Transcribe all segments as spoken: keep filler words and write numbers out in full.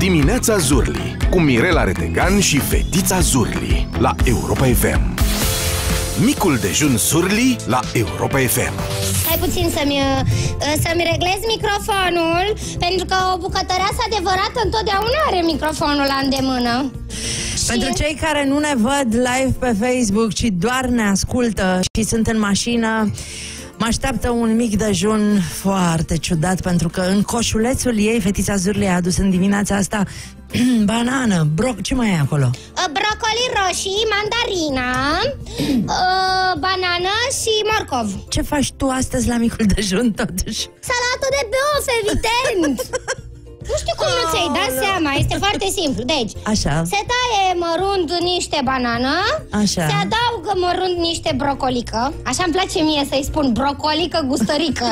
Dimineața Zurli cu Mirela Retegan și Fetița Zurli la Europa F M. Micul dejun Zurli la Europa F M. Hai puțin să-mi să-mi reglez microfonul, pentru că o bucătăreasă adevărată întotdeauna are microfonul la îndemână. Pentru cei care nu ne văd live pe Facebook, ci doar ne ascultă și sunt în mașină, mă așteaptă un mic dejun foarte ciudat, pentru că în coșulețul ei Fetița Zurli a adus în dimineața asta banană, broc, ce mai e acolo? Brocoli roșii, mandarina, uh, banană și morcov. Ce faci tu astăzi la micul dejun totuși? Salată de beof, evident. Nu știu cum nu ți-ai dat seama, este foarte simplu. Deci, așa, se taie mărunt niște banană, așa, se adaugă mărunt niște brocolică. Așa îmi place mie să-i spun, brocolică gustărică.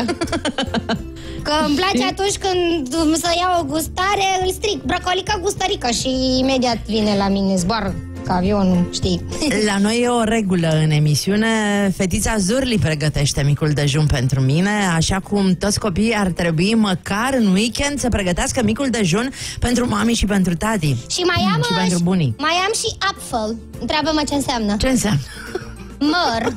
Că îmi place atunci când să iau o gustare, îl stric, brocolică gustărică și imediat vine la mine, zboară ca avionul, știi? La noi e o regulă în emisiune. Fetița Zurli pregătește micul dejun pentru mine, așa cum toți copiii ar trebui măcar în weekend să pregătească micul dejun pentru mami și pentru tati. Și mai am, și pentru bunii. Mai am și Apfel. Întreabă-mă ce înseamnă. Ce înseamnă? Măr.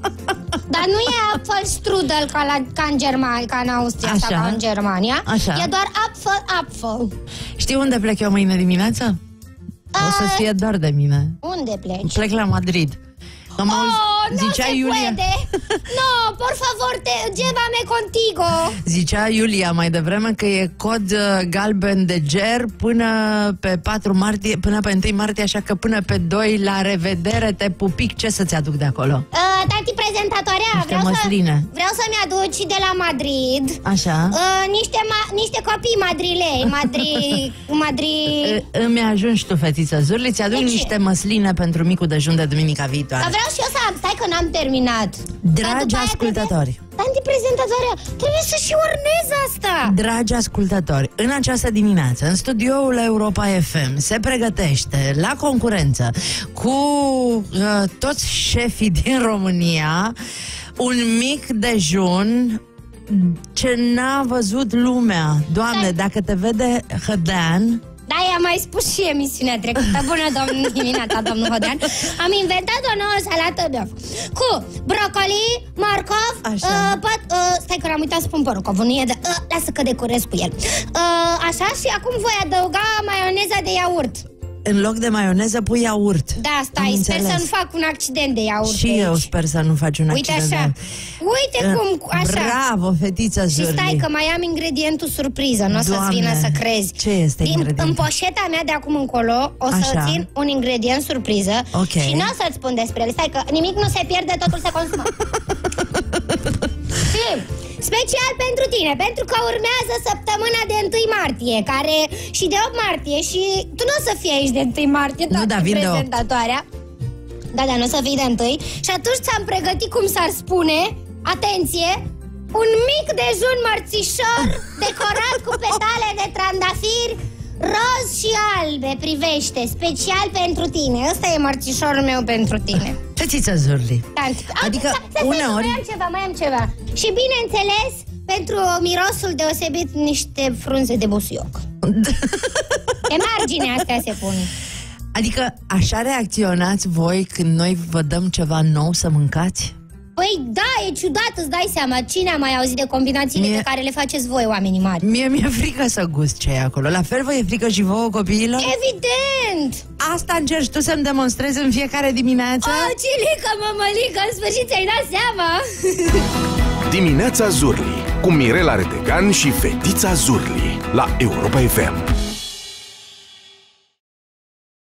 Dar nu e Apfelstrudel ca, la, ca în Germania, ca în Austria, așa, sau ca în Germania. Așa. E doar Apfel, Apfel. Știi unde plec eu mâine dimineață? O să fie doar de mine. Unde pleci? Plec la Madrid. Oh, zicea no Iulia. No, por favor, te llévame contigo. Zicea Iulia mai devreme că e cod uh, galben de ger până pe patru martie, până pe întâi martie, așa că până pe doi la revedere, te pupic. Ce să-ți aduc de acolo? Uh, tati prezentatoarea, niște vreau măsline. să vreau să-mi aduci de la Madrid. Așa. Uh, niște ma niște copii madrilei, Madrid, Madrid. Îmi ajungi tu, Fetița Zurli, ți-aduc niște măsline pentru micul dejun de duminica viitoare. Dar vreau și eu să am, stai că n-am terminat. Dragi ascultători, Tanti prezentatoarea, trebuie să și urnez asta. Dragi ascultători, în această dimineață, în studioul Europa F M, se pregătește la concurență cu uh, toți șefii din România un mic dejun ce n-a văzut lumea. Doamne, da. Dacă te vede Hădean. Da, i-am mai spus și emisiunea trecută. Bună domn, dimineața, domnul Hodean. Am inventat o nouă salată de cu brocoli, morcov, uh, pot, uh, stai că am uitat să spun porcovul, nu e de, uh, lasă că decorez cu el. uh, Așa, și acum voi adăuga maioneza de iaurt. În loc de maioneză pui iaurt. Da, stai, sper să nu fac un accident de iaurt. Și eu sper să nu faci un Uite accident. Uite așa, uite cum, așa. Bravo, Fetița Zurli. Și stai că mai am ingredientul surpriză, nu o să-ți vină să crezi. Ce este ingredientul? În poșeta mea de acum încolo o să așa țin un ingredient surpriză, okay, și nu o să-ți spun despre el. Stai că nimic nu se pierde, totul se consumă. Special pentru tine, pentru că urmează săptămâna de întâi martie, care și de opt martie, și tu nu o să fii aici de întâi martie, nu, da, vin prezentatoarea. Da, da, nu o să fii de întâi. Și atunci ți-am pregătit, cum s-ar spune, atenție, un mic dejun mărțișor decorat cu petale de trandafiri roz și albe. Privește, special pentru tine. Ăsta e mărțișorul meu pentru tine, Fetița Zurli. Adică a, uneori mai am ceva, mai am ceva. Și bineînțeles, pentru mirosul deosebit, niște frunze de busuioc. Pe marginea astea se pun. Adică așa reacționați voi când noi vă dăm ceva nou să mâncați? Păi da, e ciudat, îți dai seama. Cine a mai auzit de combinațiile mie... pe care le faceți voi, oamenii mari? Mie mi-e frică să gust ce e acolo. La fel vă e frică și vouă, copiilor? Evident! Asta încerci tu să-mi demonstrezi în fiecare dimineață? Oh, cilică, mămălică, în sfârșit ți-ai dat seama! Dimineața Zurli cu Mirela Retegan și Fetița Zurli la Europa F M.